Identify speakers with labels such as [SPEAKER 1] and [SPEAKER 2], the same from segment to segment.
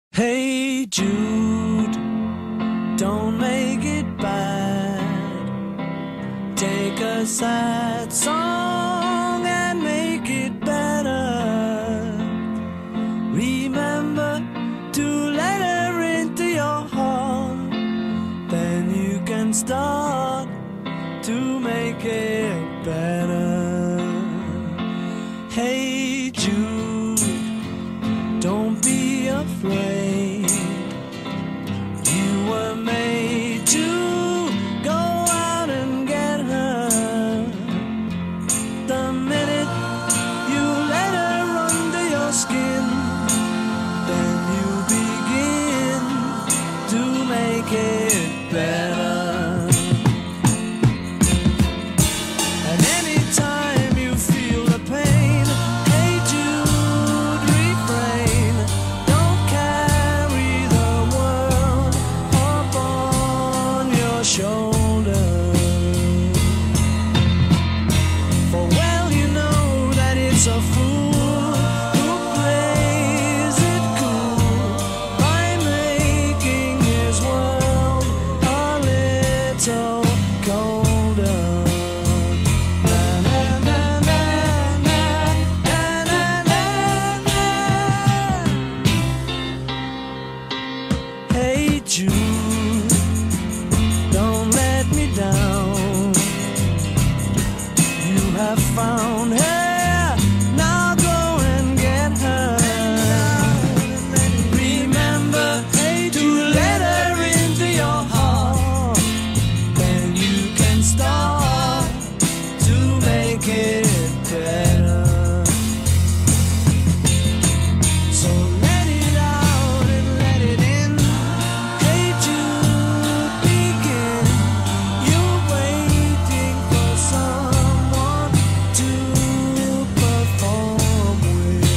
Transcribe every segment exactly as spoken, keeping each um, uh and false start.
[SPEAKER 1] Hey Jude, don't make it bad. Take a sad song and make it better. Remember to let her into your heart. Then you can start to make it better. Hey Jude, don't be afraid. You were made to go out and get her. The minute you let her under your skin, then you begin to make it better. And anytime you feel the pain, hey Jude, refrain. Don't carry the world up on your shoulder. For well you know that it's a fool who plays it cool by making his world a little colder. Na, na, na, na, na, na, na, na. Hey Jude, don't let me down. You have found her, now go and get her. Remember, hey, to let her into your heart. Then you can start to make it better. So let it out and let it in. Hey Jude, begin. You're waiting for someone to perform with.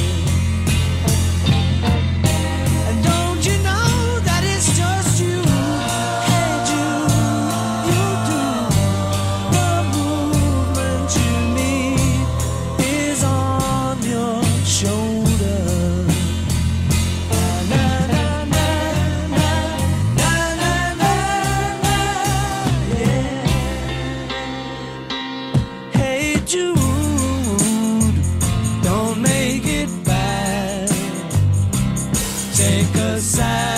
[SPEAKER 1] And don't you know that it's just you? Hey Jude, you do. The movement you need is on your shoulder. Na, na, na, na, na, na, na, na, yeah. Hey Jude, don't make it bad. Take a side.